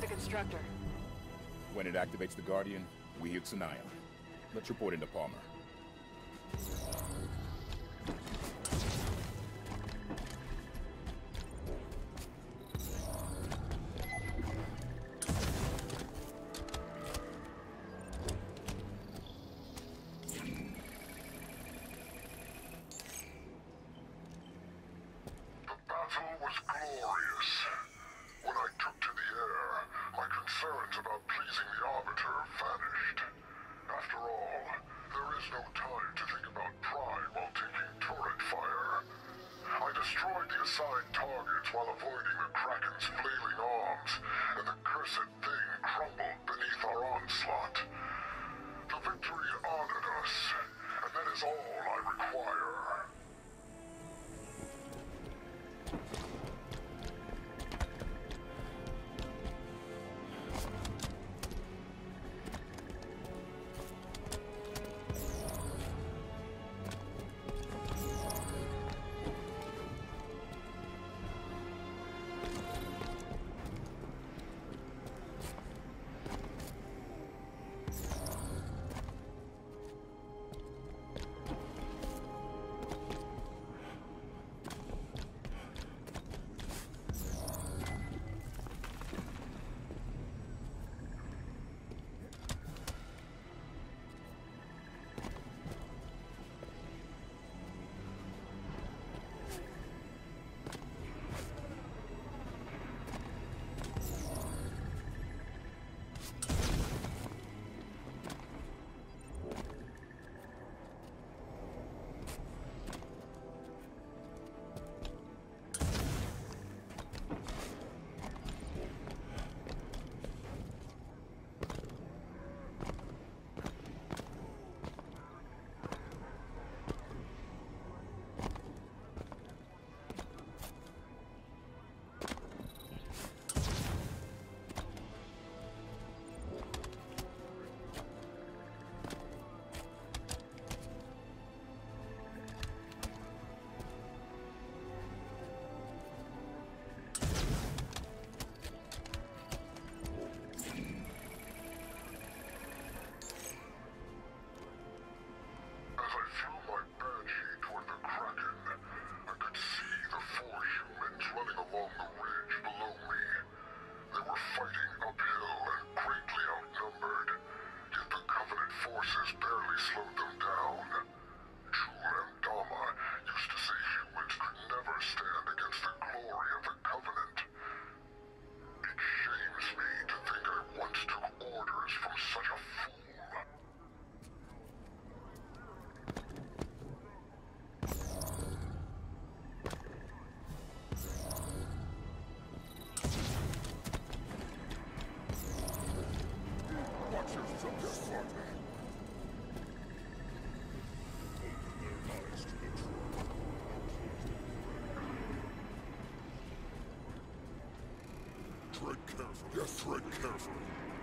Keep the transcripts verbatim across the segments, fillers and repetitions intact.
the Constructor. When it activates the Guardian, we hit Sunaion. Let's report into Palmer. Tread carefully. Yes, tread carefully.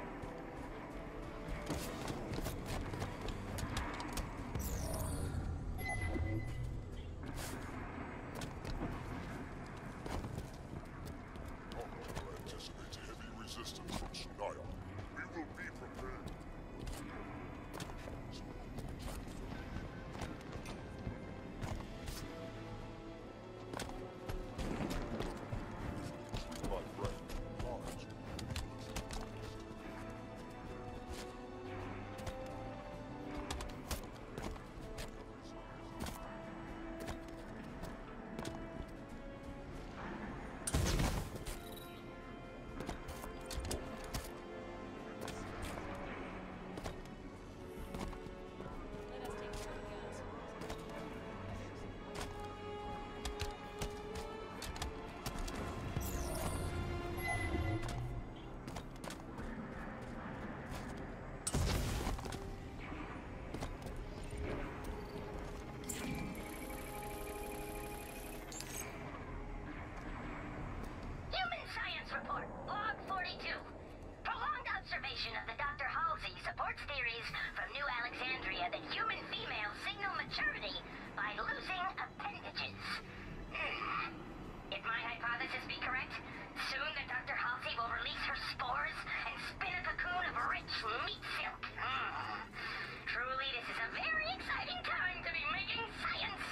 Palmer anticipates heavy resistance from Sunaion. We will be prepared. Report, log forty-two. Prolonged observation of the Doctor Halsey supports theories from New Alexandria that human females signal maturity by losing appendages. Hmm. If my hypothesis be correct, soon the Doctor Halsey will release her spores throne of rich meat silk. Mm. Truly, this is a very exciting time to be making science.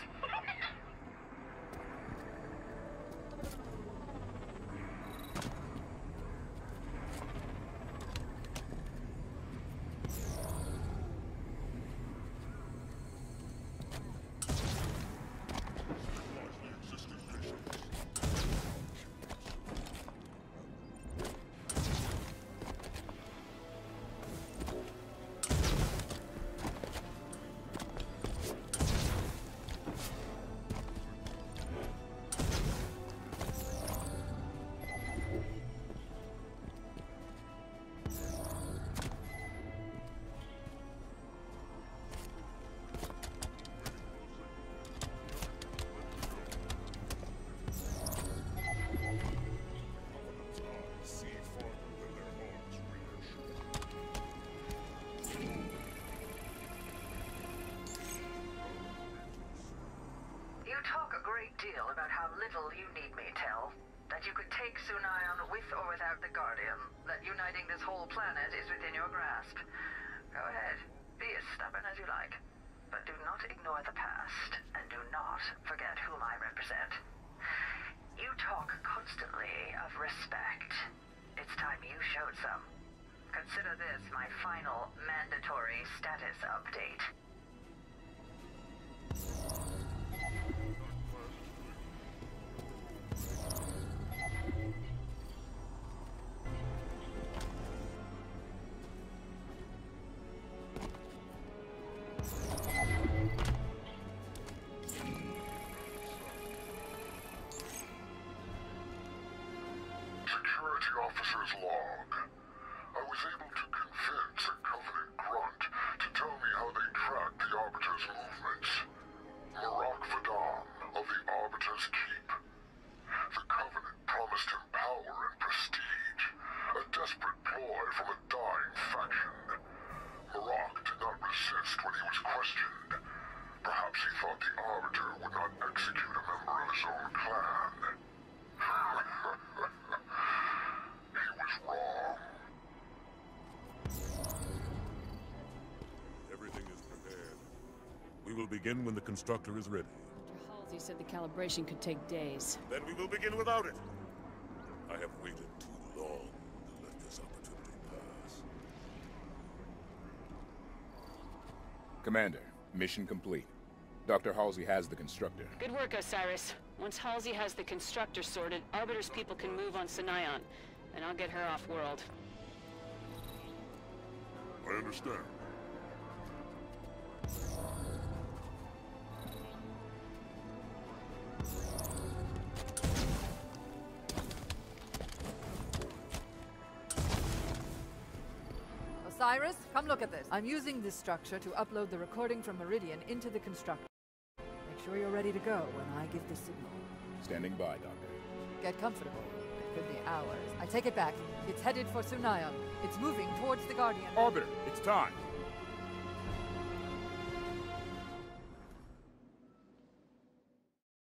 Deal about how little you need me tell. That you could take Sunaion with or without the Guardian. That uniting this whole planet is within your grasp. Go ahead. Be as stubborn as you like. But do not ignore the past. And do not forget whom I represent. You talk constantly of respect. It's time you showed some. Consider this my final mandatory status update. Officer's log. I was able to convince a Covenant grunt to tell me how they tracked the Arbiter's movements. Marak Vadam of the Arbiter's Keep. The Covenant promised him power and prestige, a desperate ploy from a dying faction. Marak did not resist when he was questioned. Perhaps he thought the Arbiter would not execute a member of his own clan. Wrong. Everything is prepared. We will begin when the constructor is ready. Doctor Halsey said the calibration could take days. Then we will begin without it. I have waited too long to let this opportunity pass. Commander, mission complete. Doctor Halsey has the constructor. Good work, Osiris. Once Halsey has the constructor sorted, Arbiter's people can move on Sunaion. And I'll get her off-world. I understand. Osiris, come look at this. I'm using this structure to upload the recording from Meridian into the constructor. Make sure you're ready to go when I give the signal. Standing by, Doctor. Get comfortable. Could be hours. I take it back. It's headed for Sunaion. It's moving towards the Guardian. Arbiter, it's time.